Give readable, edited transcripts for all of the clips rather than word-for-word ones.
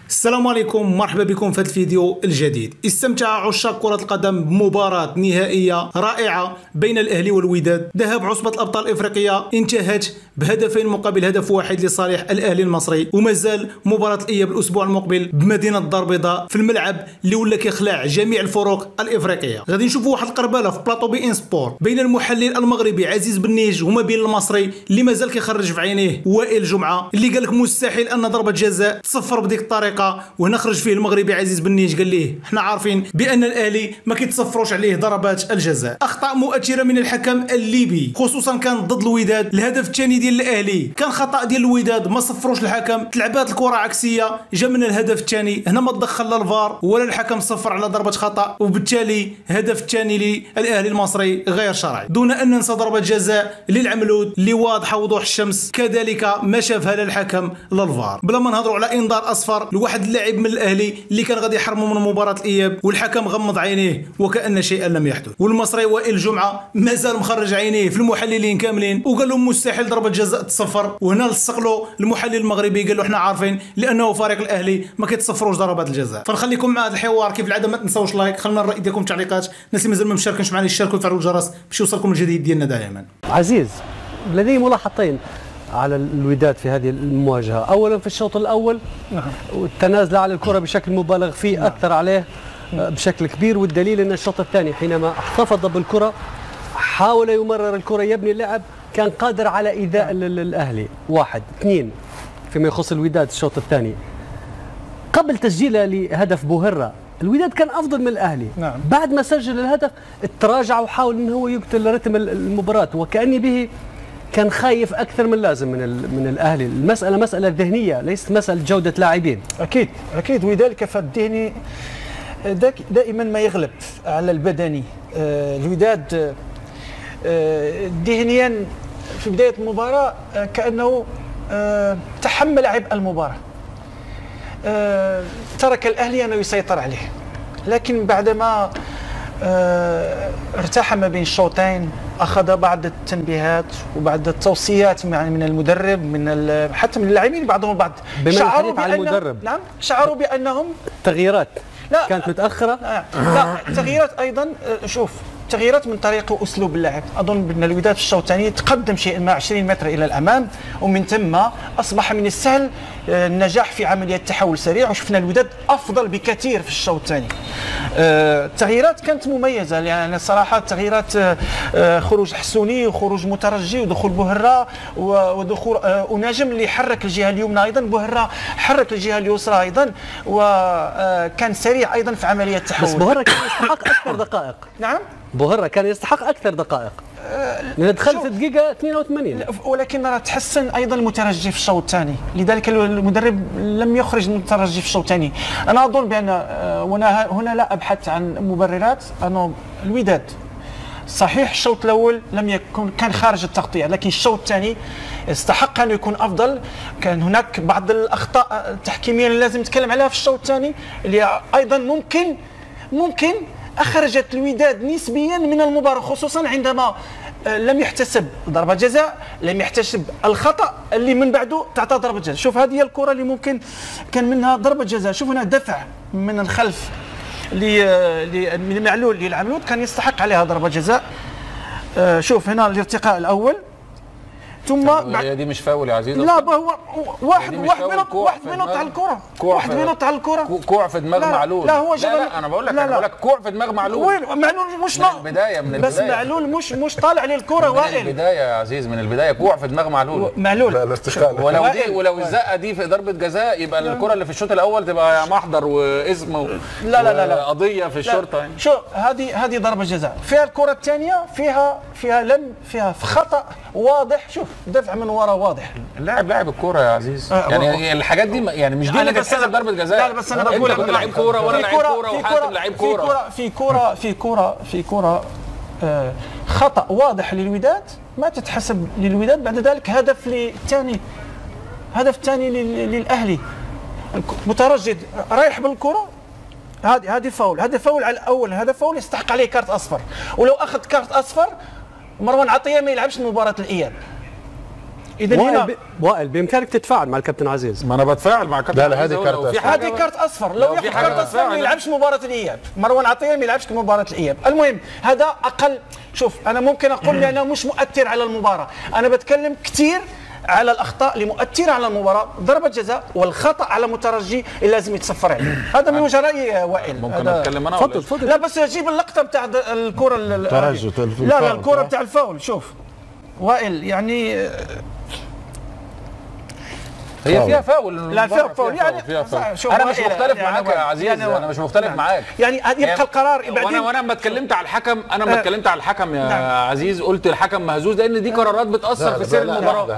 السلام عليكم، مرحبا بكم في هذا الفيديو الجديد. استمتع عشاق كرة القدم بمباراة نهائية رائعة بين الأهلي والوداد. ذهاب عصبة الأبطال الإفريقية انتهت بهدفين مقابل هدف واحد لصالح الأهلي المصري، ومازال مباراة الإياب الأسبوع المقبل بمدينة الدار البيضاء في الملعب اللي ولا كيخلع جميع الفرق الإفريقية. غادي نشوفوا واحد القربالة في بلاطو بي إن سبور بين المحلل المغربي عزيز بنيج وما بين المصري اللي مازال كيخرج في عينيه وائل جمعة، اللي قال لك مستحيل أن ضربة جزاء تصفر بديك الطريقة. وهنا خرج فيه المغربي عزيز بنيج قال ليه احنا عارفين بان الاهلي ما كيتصفروش عليه ضربات الجزاء. اخطاء مؤثره من الحكم الليبي خصوصا كان ضد الوداد. الهدف الثاني ديال الاهلي كان خطا ديال الوداد، ما صفروش الحكم، تلعبات الكره عكسيه، جا من الهدف الثاني هنا ما تدخل لا الفار ولا الحكم صفر على ضربه خطا، وبالتالي الهدف الثاني للاهلي المصري غير شرعي. دون ان ننسى ضربه جزاء للعملود اللي واضحه وضوح الشمس، كذلك ما شافها لا الحكم لا الفار. بلا ما نهضروا على انذار اصفر لواحد اللاعب من الاهلي اللي كان غادي يحرموا من مباراه الاياب، والحكم غمض عينيه وكأن شيئا لم يحدث. والمصري وائل جمعه مازال مخرج عينيه في المحللين كاملين وقال لهم مستحيل ضربه جزاء تصفر. وهنا لصق له المحلل المغربي قال له احنا عارفين لانه فريق الاهلي ما كيتصفروش ضربات الجزاء. فنخليكم مع هذا الحوار كيف العاده. ما تنساوش لايك، خلينا الراي ديالكم في التعليقات. الناس اللي مازال ما مشاركينش معنا يشاركوا ويفعلوا الجرس باش يوصلكم الجديد ديالنا دائما. عزيز، لدي ملاحظتين على الوداد في هذه المواجهة. أولا في الشوط الأول التنازل على الكرة بشكل مبالغ فيه أثر عليه بشكل كبير، والدليل أن الشوط الثاني حينما احتفظ بالكرة حاول يمرر الكرة يبني اللعب، كان قادر على إيذاء الأهلي. واحد. اثنين، فيما يخص الوداد الشوط الثاني قبل تسجيله لهدف بوهرة الوداد كان افضل من الاهلي. بعد ما سجل الهدف تراجع وحاول انه هو يقتل رتم المباراة، وكأني به كان خايف اكثر من لازم من الاهلي. المساله مساله ذهنيه ليست مساله جوده لاعبين. اكيد وذلك فالذهني دائما ما يغلب على البدني. الوداد ذهنيا في بدايه المباراه كانه تحمل عبء المباراه، ترك الاهلي انه يسيطر عليه، لكن بعدما ارتاح ما بين الشوطين اخذ بعض التنبيهات وبعض التوصيات يعني من المدرب، من حتى من اللاعبين بعضهم البعض شعروا بأن المدرب شعروا بانهم التغييرات كانت متاخره. لا التغييرات ايضا، شوف تغييرات من طريق واسلوب اللاعب. اظن ان الوداد في الشوط الثاني تقدم شيئا ما 20 متر الى الامام، ومن ثم اصبح من السهل النجاح في عمليه تحول سريع، وشفنا الوداد افضل بكثير في الشوط الثاني. التغييرات كانت مميزه يعني الصراحه، التغييرات خروج حسوني وخروج مترجي ودخول بوهره ودخول ونجم اللي حرك الجهه اليمنى، ايضا بوهره حرك الجهه اليسرى ايضا، وكان سريع ايضا في عمليه التحول. بس بوهره كان يستحق اكثر دقائق. نعم بوهره كان يستحق اكثر دقائق، لأن دخل في الدقيقة 82. ولكن راه تحسن ايضا المترجي في الشوط الثاني، لذلك المدرب لم يخرج المترجي في الشوط الثاني. انا اظن بان هنا لا ابحث عن مبررات، انه الوداد صحيح الشوط الاول لم يكن كان خارج التغطيه، لكن الشوط الثاني استحق ان يكون افضل. كان هناك بعض الاخطاء التحكيميه اللي لازم نتكلم عليها في الشوط الثاني، اللي ايضا ممكن اخرجت الوداد نسبيا من المباراه، خصوصا عندما لم يحتسب ضربه جزاء، لم يحتسب الخطا اللي من بعده تعطى ضربه جزاء. شوف هذه هي الكره اللي ممكن كان منها ضربه جزاء. شوف هنا دفع من الخلف من معلول للعملود كان يستحق عليها ضربه جزاء. شوف هنا الارتقاء الاول، ثم هي دي مش فاول يا عزيز. لا هو واحد بينط على الكرة، واحد بينط على الكرة، كوع في دماغ معلول. لا هو لا انا بقول لك كوع في دماغ معلول. معلول مش من البدايه بس معلول مش طالع عليه الكرة وائل. من البدايه يا عزيز، من البدايه كوع في دماغ معلول. لا الارتقاء ولو الزقه دي في ضربه جزاء يبقى الكرة اللي في الشوط الاول تبقى محضر واسم لا قضيه في الشرطه يعني. شو هذه ضربه جزاء. فيها الكرة الثانيه فيها خطأ واضح. شوف دفع من وراء واضح. اللاعب لاعب الكوره يا عزيز. يعني الحاجات دي يعني مش دي اللي تتحسب ضربه جزاء. لا بس انا بقول لك لعيب كوره وانا لعيب كوره وحاتم لعيب كوره. في كوره خطا واضح للوداد ما تتحسب للوداد. بعد ذلك هدف ثاني للاهلي، مترجد رايح بالكره، هذه فاول. هذا فاول على الاول، هذا فاول يستحق عليه كارت اصفر. ولو اخذ كارت اصفر مروان عطيه ما يلعبش مباراه الاياب. اذا هنا وائل بامكانك تتفاعل مع الكابتن عزيز. ما انا بتفاعل مع كابتن لا، لا، عزيز هذه لو كارت في أصفر. حاجة هذه كارت اصفر، لو في ياخذ حاجة كارت اصفر ما بتفاعل. يلعبش مباراه الاياب. مروان عطيه ما يلعبش مباراه الاياب. المهم هذا اقل. شوف انا ممكن اقول لانه مش مؤثر على المباراه، انا بتكلم كثير على الاخطاء اللي مؤثره على المباراه، ضربه جزاء والخطا على مترجي اللي لازم يتصفر عليه. هذا من وجه رايي وائل. ممكن هذا- اتكلم انا؟ تفضل تفضل. لا بس جيب اللقطه بتاع الكره ترجي لا الكره بتاع الفاول. شوف وائل يعني هي فيها فاول. لا فيها فاول يعني فيها فاول. شوف انا مش وائل مختلف يعني معاك يا عزيز، يعني انا مش مختلف معاك. يعني يبقى القرار بعدين. وانا لما اتكلمت على الحكم، انا لما اتكلمت على الحكم يا عزيز قلت الحكم مهزوز لان دي قرارات بتاثر في سير المباراه.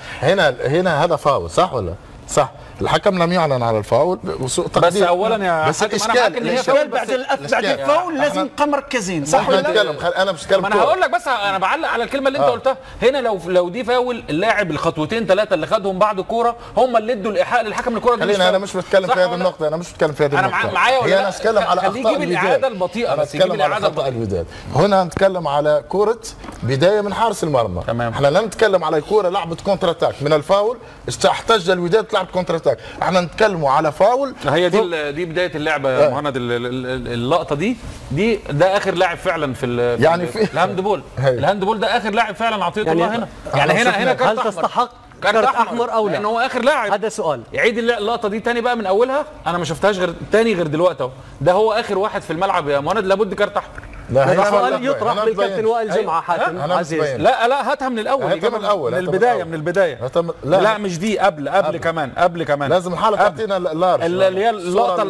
هنا هذا فاول صح ولا؟ صح. الحكم لم يعلن على الفاول وسوء تقدير. بس اولا يا بس حاتم انا معاك ان هي فاول، بعد بس بعد الفاول لازم نبقى مركزين صح احنا ولا لا؟ نتكلم انا مش بتكلم ما انا هقول لك، بس انا بعلق على الكلمه اللي انت قلتها هنا. لو دي فاول، اللاعب الخطوتين ثلاثه اللي خدهم بعد الكوره هم اللي ادوا الايحاء للحكم الكوره دي. خلينا انا مش بتكلم في هذه النقطه، انا مش بتكلم في هذه انا النقطه. معايا ولا هي انا اتكلم على خليه اخطاء يجيب الوداد. الاعاده البطيئه، انا بس يجيب اتكلم على الاعاده خطا البطيئه. الوداد. هنا نتكلم على كره بدايه من حارس المرمى. تمام. احنا لا نتكلم على كره لعبت كونتر اتاك من الفاول احتج الوداد لعبت كونتر اتاك. احنا نتكلم على فاول. هي دي بدايه اللعبه يا مهند. اللقطه دي ده اخر لاعب فعلا في يعني في الهاندبول. الهاندبول ده اخر لاعب فعلا عطيته الله هنا. يعني هنا كارت هل احمر. تستحق كارت احمر او لا؟ لان هو اخر لاعب. هذا سؤال. يعيد اللقطه دي تاني بقى من اولها. انا ما شفتهاش غير تاني غير دلوقتي اهو. ده هو اخر واحد في الملعب يا مهند، لابد كارت احمر. هذا سؤال يطرح بالكابتن وائل جمعه حاتم أنا عزيز. متبين. لا هاتها من الاول. هاتها من الأول. من البدايه. لا مش دي، قبل كمان لازم الحاله تعطينا اللارج اللي هي اللقطه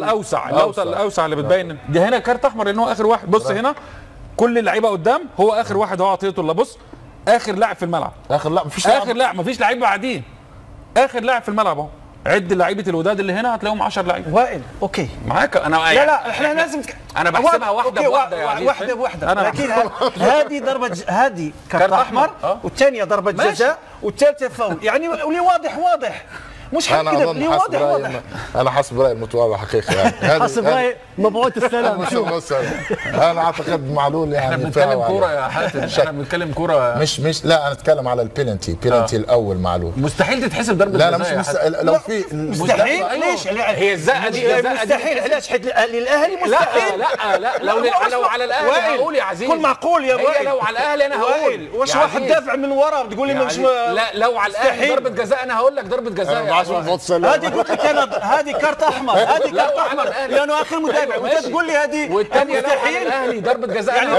الاوسع اللي بتبين دي. هنا كارت احمر لان هو اخر واحد. بص هنا كل اللعيبه قدام، هو اخر واحد هو عطيته الله. بص اخر لاعب في الملعب. اخر لاعب مفيش لعيب بعديه. اخر لاعب في الملعب اهو. عد لعيبه الوداد اللي هنا هتلاقيهم 10 لعيبه. وائل اوكي معاك انا. لا احنا لازم انا بحسبها واحده بواحده يا عزيز. واحده بواحده. أنا لكن هذه ضربه هذه كارت احمر والثانيه ضربه جزاء والثالثه فاول يعني ولي واضح مش حكي كده لي واضح. انا حسب رايي المتواضع حقيقي يعني. حسب رايي مبعوث السلام. شوف انا اعتقد معلول يعني. احنا بنتكلم كوره يا حاتم. احنا بنتكلم كوره مش لا انا اتكلم على البينالتي الاول معلول. مستحيل تتحسب ضربه جزاء. لا مش لو في مستحيل. ليش هي الزقه دي مستحيل؟ علاش للاهلي مستحيل؟ لا لو على الاهلي انا هقول يا عزيز. كل معقول يا وائل. لو على الاهلي انا هقول واش واحد دافع من ورا بتقول لي مش لا لو على الاهلي ضربه جزاء انا هقول لك ضربه جزاء. هذه قلت لك انا هذه كارت احمر. هذه كارت احمر لانه اخر مدافع وانت تقول لي هذه والثانيه لو على الاهلي ضربه جزاء يعني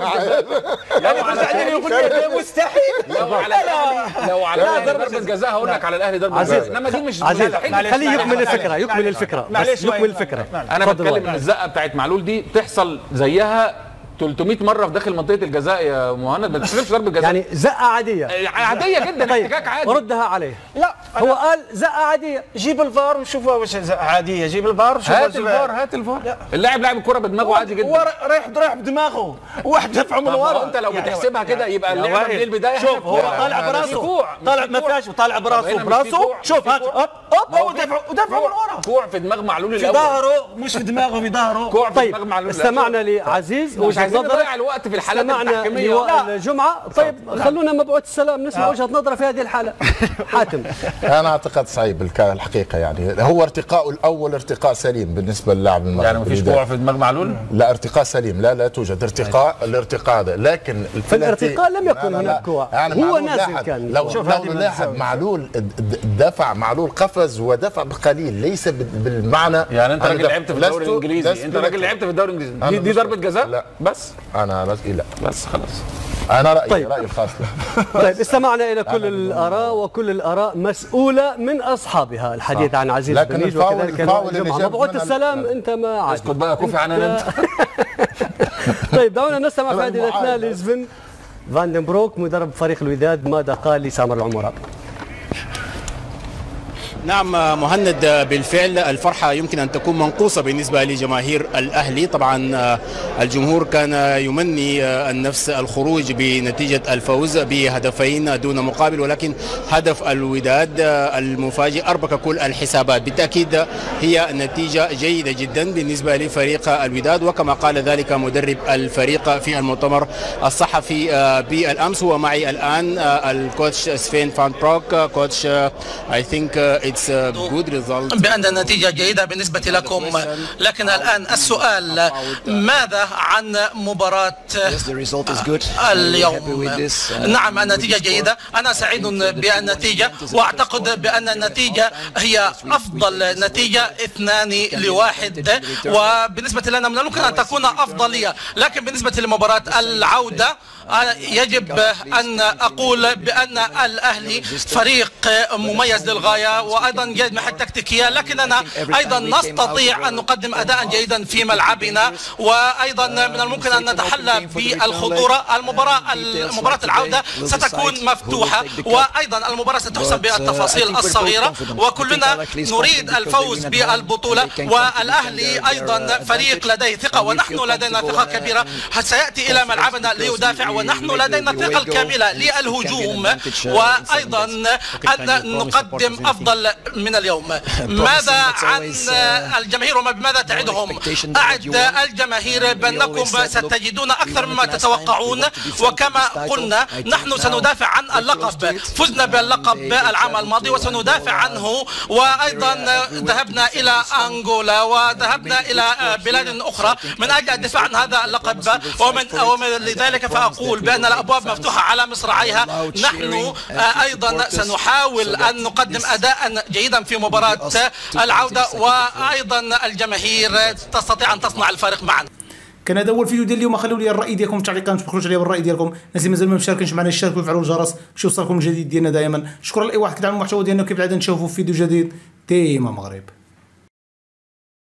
مستحيل. لو على الاهلي ضربه جزاء هقول لك على الاهلي ضربه جزاء. انما دي مش خليه يكمل الفكره. معلش يكمل الفكره. انا بتكلم ان الزقه بتاعت معلول دي تحصل زيها 300 مره في داخل منطقه الجزاء يا مهند. ما تحسبش ضربه جزاء. يعني زقه عاديه جدا. احتكاك عادي. ردها عليه. لا هو قال زقه عاديه. جيب الفار وشوفها واش عاديه. جيب الفار وشوف هات الفار. اللاعب لاعب الكره بدماغه عادي جدا. رايح بدماغه واحد دفعه من ورا. انت لو بتحسبها كده يبقى اللعبه من البدايه. شوف هو طالع براسه. طالع ما فيهاش طالع براسه. شوف هات هو ودفعه من ورا. كوع في دماغ معلول في ظهره مش في دماغه في ظهره. كوع في دماغ معلول. استمعنا لعزيز وجهه نظره الوقت في الحالات التحكيميه. لواء الجمعه. طيب خلونا مبعوث السلام نسمع وجهه نظره في هذه الحاله. حاتم. انا اعتقد صعيب الحقيقه يعني. هو ارتقاء الاول ارتقاء سليم بالنسبه للاعب المغربي. يعني مفيش كوع في دماغ معلول؟ لا ارتقاء سليم. لا توجد الارتقاء هذا. لكن في الارتقاء لم يكن هناك كوع. يعني هو نازل كان. لو لاعب معلول دفع معلول قفز ودفع بقليل ليس بالمعنى. يعني انت راجل لعبت في الدوري الانجليزي. دي ضربه جزاء؟ لا بس انا لا بس خلاص. انا رايي طيب. رايي الخاص. طيب استمعنا الى كل الاراء وكل الاراء مسؤوله من اصحابها. الحديث عن عزيز بنيج وكذلك الجمعه. مبعوث السلام انت ما عاد اسكت بقى كوفي عننا انت. طيب دعونا نستمع في هذه الاثناء لسفن فاندنبروك مدرب فريق الوداد ماذا قال لسامر العمراء. نعم مهند، بالفعل الفرحة يمكن أن تكون منقوصة بالنسبة لجماهير الأهلي. طبعا الجمهور كان يمني النفس الخروج بنتيجة الفوز بهدفين دون مقابل، ولكن هدف الوداد المفاجئ أربك كل الحسابات. بالتأكيد هي نتيجة جيدة جدا بالنسبة لفريق الوداد، وكما قال ذلك مدرب الفريق في المؤتمر الصحفي بالأمس. هو معي الآن الكوتش سفين فان بروك. كوتش I think it's a good result. بأن النتيجة جيدة بالنسبة لكم، لكن الآن السؤال ماذا عن مباراة اليوم؟ نعم النتيجة جيدة، أنا سعيد بالنتيجة، وأعتقد بأن النتيجة هي أفضل نتيجة 2-1، وبالنسبة لنا من الممكن أن تكون أفضلية، لكن بالنسبة لمباراة العودة يجب أن أقول بأن الأهلي فريق مميز للغاية وأيضا جيد من حيث التكتيكية، لكننا أيضا نستطيع أن نقدم أداء جيدا في ملعبنا، وأيضا من الممكن أن نتحلى بالخطورة. مباراة العودة ستكون مفتوحة، وأيضا المباراة ستحسم بالتفاصيل الصغيرة، وكلنا نريد الفوز بالبطولة، والأهلي أيضا فريق لديه ثقة ونحن لدينا ثقة كبيرة، سيأتي إلى ملعبنا ليدافع ونحن لدينا الثقة الكاملة للهجوم، وأيضا أن نقدم أفضل من اليوم. ماذا عن الجماهير وبماذا تعدهم؟ أعد الجماهير بأنكم ستجدون أكثر مما تتوقعون، وكما قلنا نحن سندافع عن اللقب، فزنا باللقب العام الماضي وسندافع عنه، وأيضا ذهبنا إلى أنغولا وذهبنا إلى بلاد أخرى من أجل الدفاع عن هذا اللقب، ومن لذلك فأقول بأن الأبواب مفتوحة على مصراعيها. نحن أيضا سنحاول أن نقدم أداء جيدا في مباراة العودة، وأيضا الجماهير تستطيع أن تصنع الفارق معنا. كان هذا هو الفيديو ديال اليوم. خلوا لي الراي ديالكم في التعليقات، ما تبخلوش عليا بالراي ديالكم. الناس اللي مازال ما مشاركينش معنا يشاركوا ويفعلوا الجرس باش يوصلكم الجديد ديالنا دائما. شكرا لاي واحد كيدعم المحتوى ديالنا، وكيف العاده نشوفوا في فيديو جديد ديما مغرب.